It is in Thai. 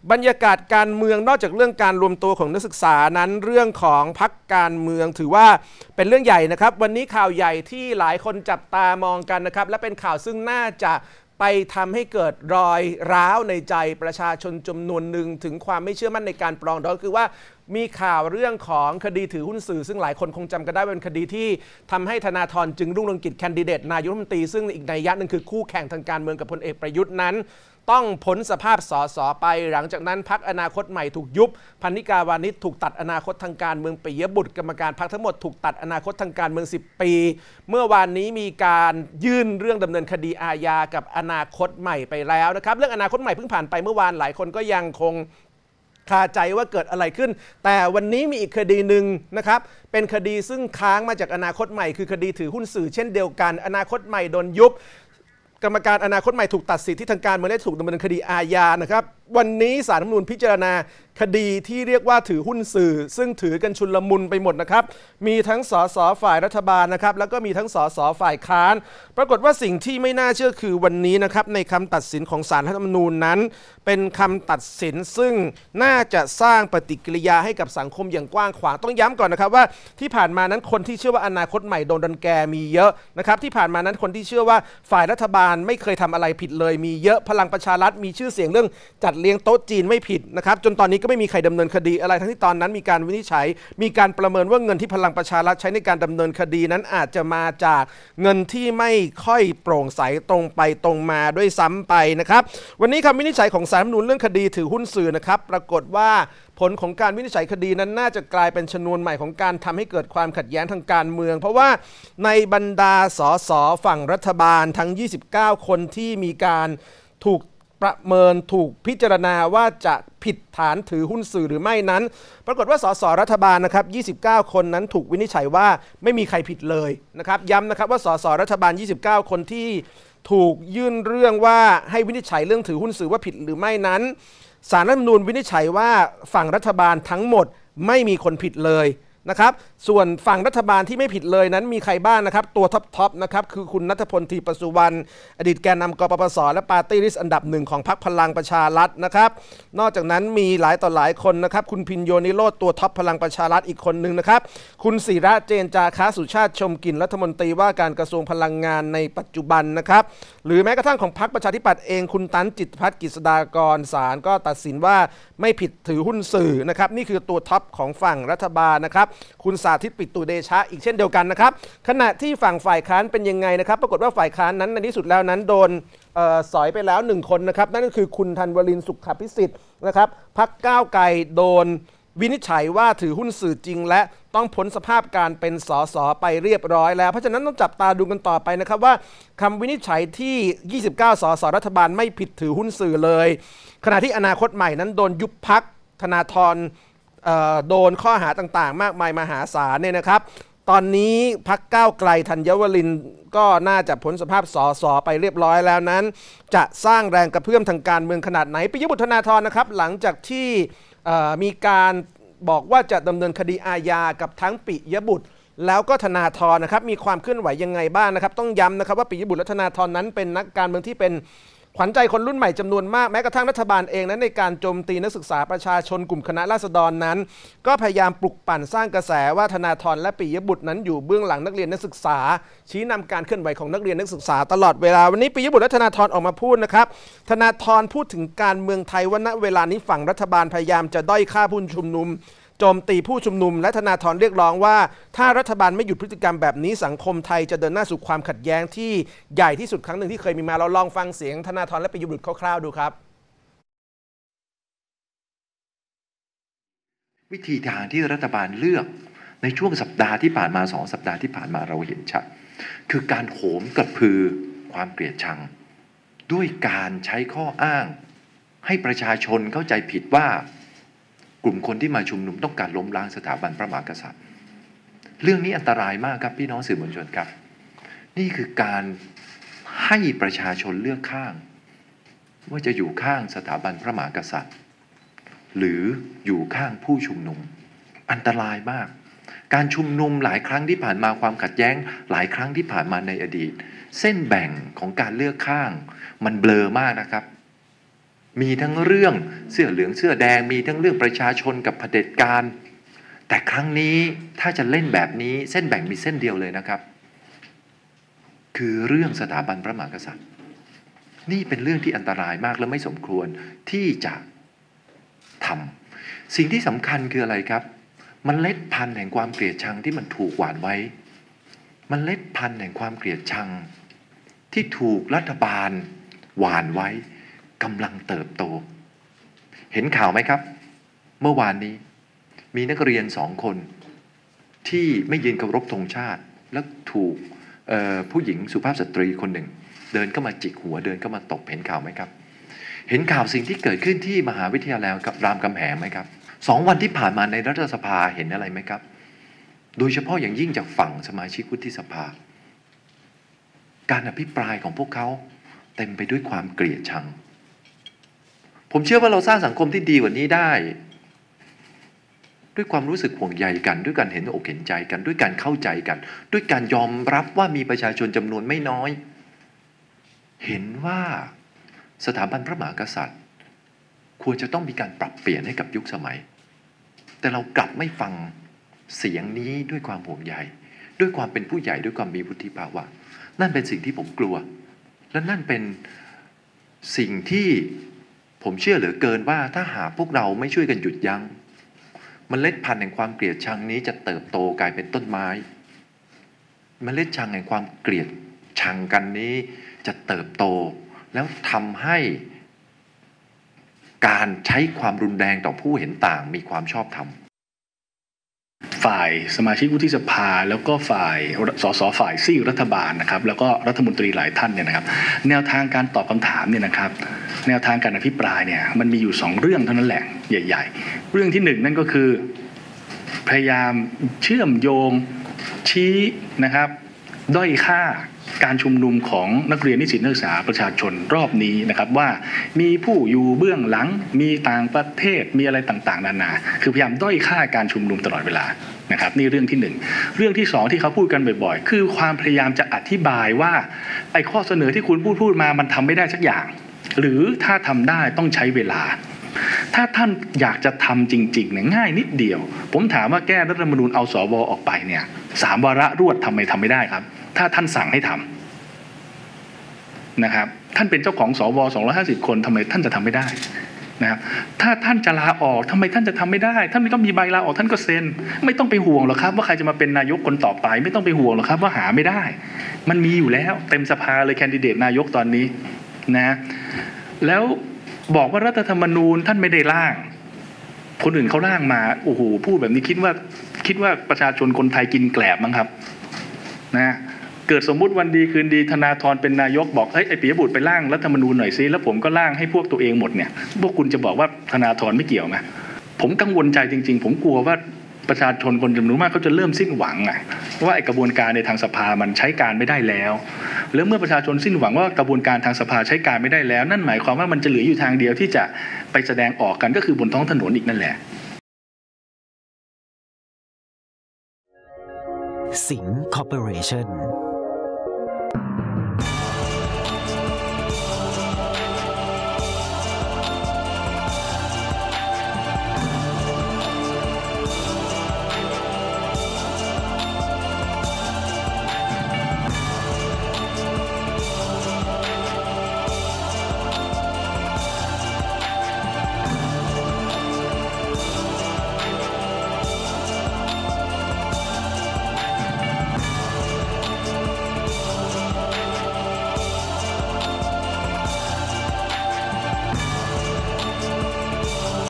บรรยากาศการเมืองนอกจากเรื่องการรวมตัวของนักศึกษานั้นเรื่องของพรรคการเมืองถือว่าเป็นเรื่องใหญ่นะครับวันนี้ข่าวใหญ่ที่หลายคนจับตามองกันนะครับและเป็นข่าวซึ่งน่าจะไปทำให้เกิดรอยร้าวในใจประชาชนจำนวนหนึ่งถึงความไม่เชื่อมั่นในการปรองดองคือว่ามีข่าวเรื่องของคดีถือหุ้นสื่อซึ่งหลายคนคงจำกันได้เป็นคดีที่ทำให้ธนาธรจึงรุ่งเรืองกิจแคนดิเดตนายกรัฐมนตรีซึ่งอีกนัยยะหนึ่งคือคู่แข่งทางการเมืองกับพลเอกประยุทธ์นั้นต้องพ้นสภาพสสไปหลังจากนั้นพรรคอนาคตใหม่ถูกยุบพนิกาวานิชถูกตัดอนาคตทางการเมืองปิยบุตรกรรมการพรรคทั้งหมดถูกตัดอนาคตทางการเมือง10 ปีเมื่อวานนี้มีการยื่นเรื่องดำเนินคดีอาญากับอนาคตใหม่ไปแล้วนะครับเรื่องอนาคตใหม่เพิ่งผ่านไปเมื่อวานหลายคนก็ยังคงคาใจว่าเกิดอะไรขึ้นแต่วันนี้มีอีกคดีหนึ่งนะครับเป็นคดีซึ่งค้างมาจากอนาคตใหม่คือคดีถือหุ้นสื่อเช่นเดียวกันอนาคตใหม่โดนยุบกรรมการอนาคตใหม่ถูกตัดสิทธิ์ที่ทางการเมืองได้ถูกดำเนินคดีอาญานะครับวันนี้ศาลรัฐธรรมนูญพิจารณาคดีที่เรียกว่าถือหุ้นสื่อซึ่งถือกันชุลมุนไปหมดนะครับมีทั้งสสฝ่ายรัฐบาลนะครับแล้วก็มีทั้งสสฝ่ายค้านปรากฏว่าสิ่งที่ไม่น่าเชื่อคือวันนี้นะครับในคำตัดสินของศาลรัฐธรรมนูญนั้นเป็นคำตัดสินซึ่งน่าจะสร้างปฏิกิริยาให้กับสังคมอย่างกว้างขวางต้องย้ำก่อนนะครับว่าที่ผ่านมานั้นคนที่เชื่อว่าอนาคตใหม่โดนรังแกมีเยอะนะครับที่ผ่านมานั้นคนที่เชื่อว่าฝ่ายรัฐบาลไม่เคยทำอะไรผิดเลยมีเยอะพลังประชารัฐมีชื่อเสียงเรื่องจัดเลี้ยงโต๊ะจีนไม่ผิดนะครับจนตอนนี้ก็ไม่มีใครดำเนินคดีอะไรทั้งที่ตอนนั้นมีการวินิจฉัยมีการประเมินว่าเงินที่พลังประชารัฐใช้ในการดำเนินคดีนั้นอาจจะมาจากเงินที่ไม่ค่อยโปร่งใสตรงไปตรงมาด้วยซ้ำไปนะครับวันนี้คำวินิจฉัยของศาลรัฐธรรมนูญเรื่องคดีถือหุ้นสื่อนะครับปรากฏว่าผลของการวินิจฉัยคดีนั้นน่าจะกลายเป็นชนวนใหม่ของการทำให้เกิดความขัดแย้งทางการเมืองเพราะว่าในบรรดาสสฝั่งรัฐบาลทั้ง29คนที่มีการถูกประเมินถูกพิจารณาว่าจะผิดฐานถือหุ้นสื่อหรือไม่นั้นปรากฏว่าสสรัฐบาลนะครับ29คนนั้นถูกวินิจฉัยว่าไม่มีใครผิดเลยนะครับย้ำนะครับว่าสสรัฐบาล29คนที่ถูกยื่นเรื่องว่าให้วินิจฉัยเรื่องถือหุ้นสื่อว่าผิดหรือไม่นั้นศาลรัฐธรรมนูญวินิจฉัยว่าฝั่งรัฐบาลทั้งหมดไม่มีคนผิดเลยนะครับส่วนฝั่งรัฐบาลที่ไม่ผิดเลยนั้นมีใครบ้างนะครับตัวท็อปนะครับคือคุณณัฐพล ทีปสุวรรณอดีตแกนนำกปปสและปาร์ตี้ลิสต์อันดับหนึ่งของพรรคพลังประชารัฐนะครับนอกจากนั้นมีหลายต่อหลายคนนะครับคุณพิญโยนิโรธตัวท็อปพลังประชารัฐอีกคนหนึ่งนะครับคุณศิระเจนจาคะสุชาติชมกลิ่นรัฐมนตรีว่าการกระทรวงพลังงานในปัจจุบันนะครับหรือแม้กระทั่งของพรรคประชาธิปัตย์เองคุณตันจิตภัทรกฤษฎากรศาลก็ตัดสินว่าไม่ผิดถือหุ้นสื่อนะครับนี่คือตัวท็อปของฝั่งรัฐบาลนะครับคุณสาธิตปิตุเดชะอีกเช่นเดียวกันนะครับขณะที่ฝั่งฝ่ายค้านเป็นยังไงนะครับปรากฏว่าฝ่ายค้านนั้นในที่สุดแล้วนั้นโดนสอยไปแล้ว1คนนะครับนั่นก็คือคุณธัญวรินทร์สุขพิสิทธิ์นะครับพรรคก้าวไกลโดนวินิจฉัยว่าถือหุ้นสื่อจริงและต้องพ้นสภาพการเป็นสสไปเรียบร้อยแล้วเพราะฉะนั้นต้องจับตาดูกันต่อไปนะครับว่าคำวินิจฉัยที่29สสรัฐบาลไม่ผิดถือหุ้นสื่อเลยขณะที่อนาคตใหม่นั้นโดนยุบพรรคธนาธรโดนข้อหาต่างๆมากมายมหาศาลเนี่ยนะครับตอนนี้พรรคก้าวไกลธัญวรินทร์ก็น่าจะพ้นสภาพสสไปเรียบร้อยแล้วนั้นจะสร้างแรงกระเพื่อมทางการเมืองขนาดไหนปิยบุตรธนาธรนะครับหลังจากที่มีการบอกว่าจะดำเนินคดีอาญากับทั้งปิยบุตรแล้วก็ธนาธรนะครับมีความเคลื่อนไหวยังไงบ้างนะครับต้องย้ำนะครับว่าปิยบุตรและธนาธรนั้นเป็นนักการเมืองที่เป็นขวัญใจคนรุ่นใหม่จำนวนมากแม้กระทั่งรัฐบาลเองนั้นในการโจมตีนักศึกษาประชาชนกลุ่มคณะราษฎรนั้นก็พยายามปลุกปั่นสร้างกระแสว่าธนาธรและปิยบุตรนั้นอยู่เบื้องหลังนักเรียนนักศึกษาชี้นำการเคลื่อนไหวของนักเรียนนักศึกษาตลอดเวลาวันนี้ปิยบุตรและธนาธรออกมาพูดนะครับธนาธรพูดถึงการเมืองไทยว่าณเวลานี้ฝั่งรัฐบาลพยายามจะด้อยค่าผู้ชุมนุมโจมตีผู้ชุมนุมและธนาธรเรียกร้องว่าถ้ารัฐบาลไม่หยุดพฤติกรรมแบบนี้สังคมไทยจะเดินหน้าสู่ความขัดแย้งที่ใหญ่ที่สุดครั้งหนึ่งที่เคยมีมาเราลองฟังเสียงธนาธรและปิยบุตรคร่าวๆดูครับวิธีทางที่รัฐบาลเลือกในช่วงสัปดาห์ที่ผ่านมา2 สัปดาห์ที่ผ่านมาเราเห็นชัดคือการโหมกระพือความเกลียดชังด้วยการใช้ข้ออ้างให้ประชาชนเข้าใจผิดว่ากลุ่มคนที่มาชุมนุมต้องการล้มล้างสถาบันพระมหากษัตริย์เรื่องนี้อันตรายมากครับพี่น้องสื่อมวลชนครับนี่คือการให้ประชาชนเลือกข้างว่าจะอยู่ข้างสถาบันพระมหากษัตริย์หรืออยู่ข้างผู้ชุมนุมอันตรายมากการชุมนุมหลายครั้งที่ผ่านมาความขัดแย้งหลายครั้งที่ผ่านมาในอดีตเส้นแบ่งของการเลือกข้างมันเบลอมากนะครับมีทั้งเรื่องเสื้อเหลืองเสื้อแดงมีทั้งเรื่องประชาชนกับเผด็จการแต่ครั้งนี้ถ้าจะเล่นแบบนี้เส้นแบ่งมีเส้นเดียวเลยนะครับคือเรื่องสถาบันพระมหากษัตริย์นี่เป็นเรื่องที่อันตรายมากและไม่สมควรที่จะทำสิ่งที่สำคัญคืออะไรครับมันเมล็ดพันธุ์แห่งความเกลียดชังที่มันถูกหว่านไว้มันเมล็ดพันธุ์แห่งความเกลียดชังที่ถูกรัฐบาลหว่านไว้กำลังเติบโตเห็นข่าวไหมครับเมื่อวานนี้มีนักเรียน2 คนที่ไม่ยืนเคารพธงชาติแล้วถูกผู้หญิงสุภาพสตรีคนหนึ่งเดินเข้ามาจิกหัวเดินเข้ามาตบเห็นข่าวไหมครับเห็นข่าวสิ่งที่เกิดขึ้นที่มหาวิทยาลัยรามคำแหงไหมครับ2 วันที่ผ่านมาในรัฐสภาเห็นอะไรไหมครับโดยเฉพาะอย่างยิ่งจากฝั่งสมาชิกวุฒิสภาการอภิปรายของพวกเขาเต็มไปด้วยความเกลียดชังผมเชื่อว่าเราสร้างสังคมที่ดีกว่านี้ได้ด้วยความรู้สึกห่วงใยกันด้วยการเห็นอกเห็นใจกันด้วยการเข้าใจกันด้วยการยอมรับว่ามีประชาชนจำนวนไม่น้อยเห็นว่าสถาบันพระมหากษัตริย์ควรจะต้องมีการปรับเปลี่ยนให้กับยุคสมัยแต่เรากลับไม่ฟังเสียงนี้ด้วยความห่วงใยด้วยความเป็นผู้ใหญ่ด้วยความมีวุฒิภาวะนั่นเป็นสิ่งที่ผมกลัวและนั่นเป็นสิ่งที่ผมเชื่อเหลือเกินว่าถ้าหากพวกเราไม่ช่วยกันหยุดยั้งเมล็ดพันธุ์แห่งความเกลียดชังนี้จะเติบโตกลายเป็นต้นไม้เมล็ดชังแห่งความเกลียดชังกันนี้จะเติบโตแล้วทำให้การใช้ความรุนแรงต่อผู้เห็นต่างมีความชอบธรรมฝ่ายสมาชิกวุฒิสภาแล้วก็ฝ่ายสสฝ่ายซีกรัฐบาลนะครับแล้วก็รัฐมนตรีหลายท่านเนี่ยนะครับแนวทางการตอบคำถามเนี่ยนะครับแนวทางการอภิปรายเนี่ยมันมีอยู่2 เรื่องเท่านั้นแหละใหญ่ๆเรื่องที่1นั่นก็คือพยายามเชื่อมโยงชี้นะครับด้อยค่าการชุมนุมของนักเรียนนิสิตนักศึกษาประชาชนรอบนี้นะครับว่ามีผู้อยู่เบื้องหลังมีต่างประเทศมีอะไรต่างๆนานาคือพยายามด้อยค่าการชุมนุมตลอดเวลานะครับนี่เรื่องที่1เรื่องที่2ที่เขาพูดกันบ่อยๆคือความพยายามจะอธิบายว่าไอ้ข้อเสนอที่คุณพูดมามันทำไม่ได้สักอย่างหรือถ้าทำได้ต้องใช้เวลาถ้าท่านอยากจะทำจริงๆเนี่ยง่ายนิดเดียวผมถามว่าแก้รัฐธรรมนูญเอาสวออกไปเนี่ย3 วาระรวดทำไมทำไม่ได้ครับถ้าท่านสั่งให้ทำนะครับท่านเป็นเจ้าของสว250 คนทำไมท่านจะทำไม่ได้นะครับถ้าท่านจะลาออกทำไมท่านจะทำไม่ได้ท่านก็มีใบลาออกท่านก็เซ็นไม่ต้องไปห่วงหรอกครับว่าใครจะมาเป็นนายกคนต่อไปไม่ต้องไปห่วงหรอกครับว่าหาไม่ได้มันมีอยู่แล้วเต็มสภาเลยแคนดิเดตนายกตอนนี้นะแล้วบอกว่ารัฐธรรมนูญท่านไม่ได้ร่างคนอื่นเขาร่างมาโอ้โหพูดแบบนี้คิดว่าประชาชนคนไทยกินแกลบมั้งครับนะเกิดสมมุติวันดีคืนดีธนาธรเป็นนายกบอกเฮ้ยไอ้ปิยบุตรไปร่างรัฐธรรมนูญหน่อยซิแล้วผมก็ร่างให้พวกตัวเองหมดเนี่ยพวกคุณจะบอกว่าธนาธรไม่เกี่ยวไหมผมกังวลใจจริงๆผมกลัวว่าประชาชนคนจำนวนมากเขาจะเริ่มสิ้นหวังว่าไอ้กระบวนการในทางสภามันใช้การไม่ได้แล้วแล้วเมื่อประชาชนสิ้นหวังว่ากระบวนการทางสภาใช้การไม่ได้แล้วนั่นหมายความว่ามันจะเหลืออยู่ทางเดียวที่จะไปแสดงออกกันก็คือบนท้องถนนอีกนั่นแหละสิงห์คอร์ปอเรชั่น